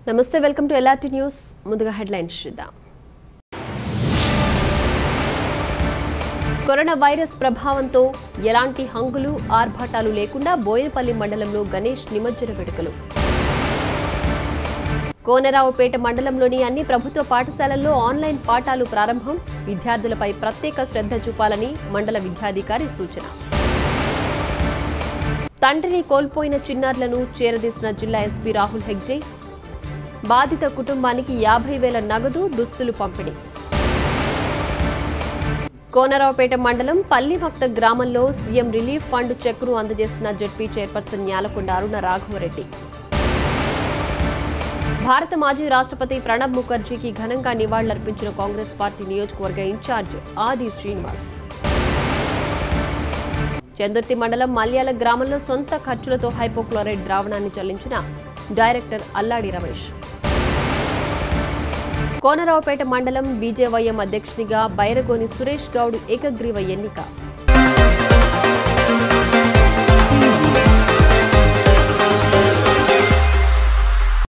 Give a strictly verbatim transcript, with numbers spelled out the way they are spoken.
నమస్తే welcome to LRT news ముందుగా headlines చూద్దాం కరోనా వైరస్ ప్రభావంతో ఎలాంటి హంగులు ఆర్భాటాలు లేకుండా బోయనపల్లి మండలంలో గణేష్ నిమజ్జన వేడుకలు కోనరావుపేట మండలంలోని అన్ని ప్రభుత్వ పాఠశాలల్లో ఆన్లైన్ పాఠాలు ప్రారంభం విద్యార్థులపై ప్రత్యేక శ్రద్ధ చూపాలని మండల విద్యాధికారి సూచన తండ్రిని కోల్పోయిన చిన్నారులను చేరదీసిన జిల్లా ఎస్పీ రాహుల్ హెగ్డే బాధిత కుటుంబానికి యాభై వేల నగదు దుస్తులు పంపిణీ కోనరావుపేట మండలం పల్లిభక్త గ్రామంలో సీఎం రిలీఫ్ ఫండ్ చెక్ను అందజేసిన జెడ్పీ చైర్పర్సన్ న్యాలకొండ అరుణ రాఘవరెడ్డి భారత మాజీ రాష్ట్రపతి ప్రణబ్ ముఖర్జీకి ఘనంగా నివాళులర్పించిన కాంగ్రెస్ పార్టీ నియోజకవర్గ ఇన్ఛార్జ్ ఆది శ్రీనివాస్ చందుర్తి మండలం మల్యాల గ్రామంలో సొంత ఖర్చులతో హైపోక్లోరైడ్ ద్రావణాన్ని చల్లించిన డైరెక్టర్ అల్లాడి రమేష్ కోనరావుపేట మండలం బీజేవైఎం అధ్యక్షునిగా బైరగోని సురేష్ గౌడ్ ఏకగ్రీవ ఎన్నిక